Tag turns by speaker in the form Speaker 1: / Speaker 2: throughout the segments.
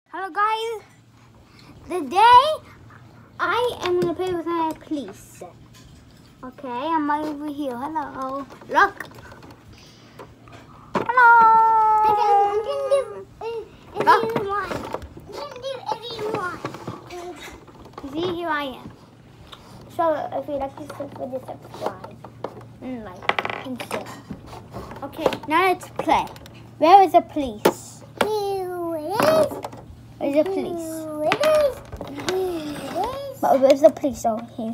Speaker 1: Hello guys, today I am going to play with my police. Okay, I'm over here. Hello. Look. Hello.
Speaker 2: I'm going to do everyone. I'm going to do everyone.
Speaker 1: See, here I am. So if you like this video, subscribe and like and share. Okay, now let's play. Where is the police?
Speaker 2: Here it is.
Speaker 1: Where's the police?
Speaker 2: Here it is. Here it is.
Speaker 1: But where's the police over here?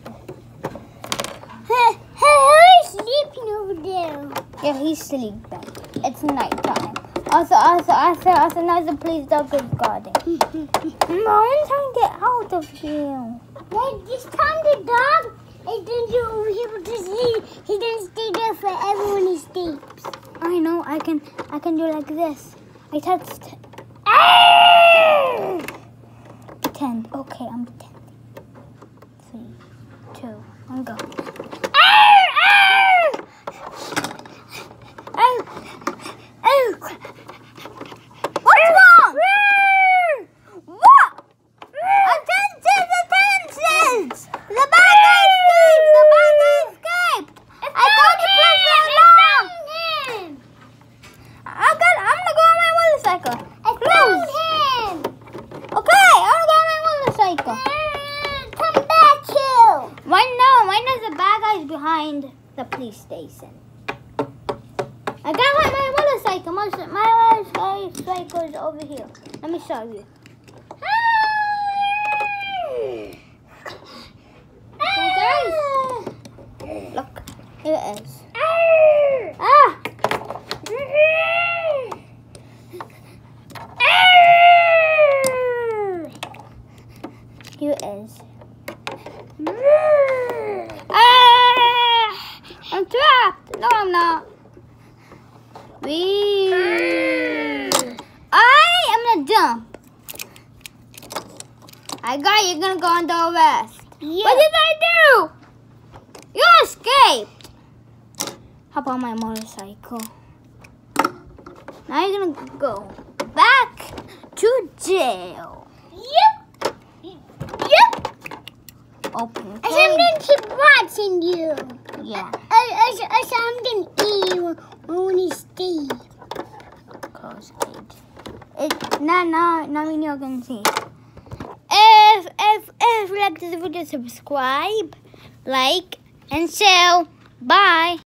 Speaker 2: Who's sleeping over there?
Speaker 1: Yeah, he's sleeping. It's nighttime. Also, now the police dog is guarding. Mom, I'm trying to get out of here.
Speaker 2: This time the dog is going to do over here because he doesn't stay there forever when he sleeps.
Speaker 1: I know. I can do like this. I touched. 10. Okay, I'm 10. 3, 2, 1, go. What's wrong? What? Attention! The bad guy escaped! I thought he played so long! I'm gonna go on my motorcycle. Close. Okay, I'm gonna go on my motorcycle.
Speaker 2: Come back here.
Speaker 1: Why does the bad guy's behind the police station? I got my motorcycle. My motorcycle is over here. Let me show you. Look, here it is. Ah! Here it is. I'm trapped. No, I'm not. I am gonna jump. You're gonna go under arrest.
Speaker 2: Yeah.
Speaker 1: What did I do? You escaped. Hop on my motorcycle. Now you're gonna go back to jail.
Speaker 2: Yep.
Speaker 1: Open.
Speaker 2: I'm going to keep watching you.
Speaker 1: Yeah.
Speaker 2: I'm going to eat you when you sleep.
Speaker 1: Close cage. Now you're gonna see. If you like this video, subscribe, like, and share. Bye.